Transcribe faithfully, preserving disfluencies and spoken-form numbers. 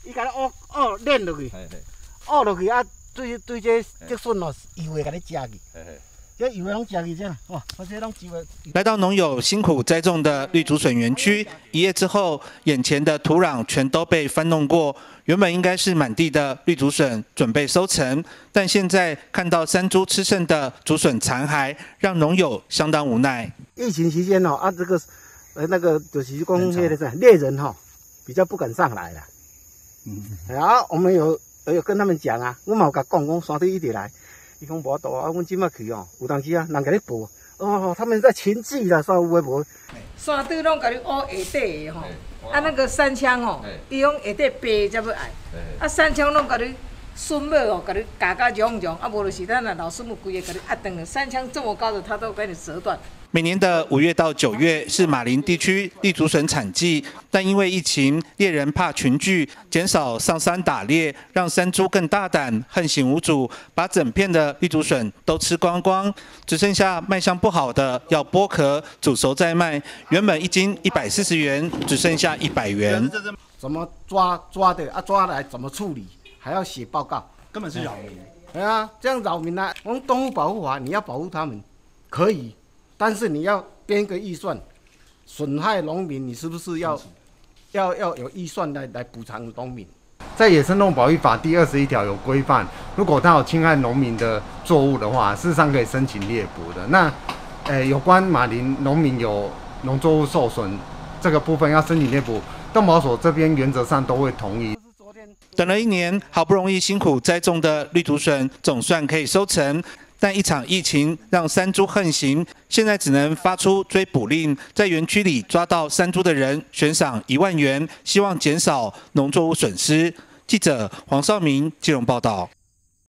伊甲你挖挖链落去，挖落去啊，对对这竹笋哦，油会甲你食去。这油的拢食去这样，哇，这些拢油的。 来到农友辛苦栽种的绿竹笋园区，一夜之后，眼前的土壤全都被翻弄过。原本应该是满地的绿竹笋准备收成，但现在看到山猪吃剩的竹笋残骸，让农友相当无奈。 疫情期间哦，啊，这个呃那个就是讲那个啥猎人哈、哦，比较不敢上来了。嗯，然后我们有有跟他们讲啊，我嘛有甲讲讲山猪一直来。伊讲无多啊，阮即马去哦，有当时啊，人甲你报哦，他们在群聚啦，啥有诶无？ 山猪拢甲你挖下底的吼，啊那个山枪哦，伊用下底爬才要爱，啊山枪拢甲你笋尾哦，甲你夹甲痒痒，啊无就是咱那老笋木规个甲你压断了，山枪这么高的，它都给你折断。 每年的五月到九月是马林地区绿竹笋产季，但因为疫情，猎人怕群聚，减少上山打猎，让山猪更大胆，横行无阻，把整片的绿竹笋都吃光光，只剩下卖相不好的要剥壳煮熟再卖。原本一斤一百四十元，只剩下一百元。 怎么抓抓的啊？抓来怎么处理？还要写报告， 根本是扰民。 对啊，这样扰民啊！我们动物保护法，你要保护他们，可以。但是你要编个预算，损害农民，你是不是要要要有预算来来补偿农民？ 在《野生动物保育法》第二十一条有规范，如果它有侵害农民的作物的话，事实上可以申请猎捕的。那，呃，有关马林农民有农作物受损这个部分要申请猎捕，动保所这边原则上都会同意。 等了一年，好不容易辛苦栽种的绿竹笋总算可以收成。但一场疫情让山猪横行，现在只能发出追捕令，在园区里抓到山猪的人悬赏一万元，希望减少农作物损失。记者黄少明基隆报道。